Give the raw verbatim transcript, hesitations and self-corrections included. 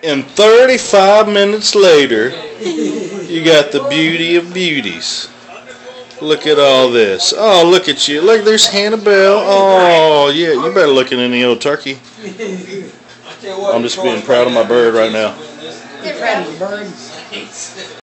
And thirty-five minutes later, you got the beauty of beauties. Look at all this. Oh, look at you. Look, there's Hannibal. Oh, yeah, you better look at any old turkey. I'm just being proud of my bird right now. You're proud of your bird.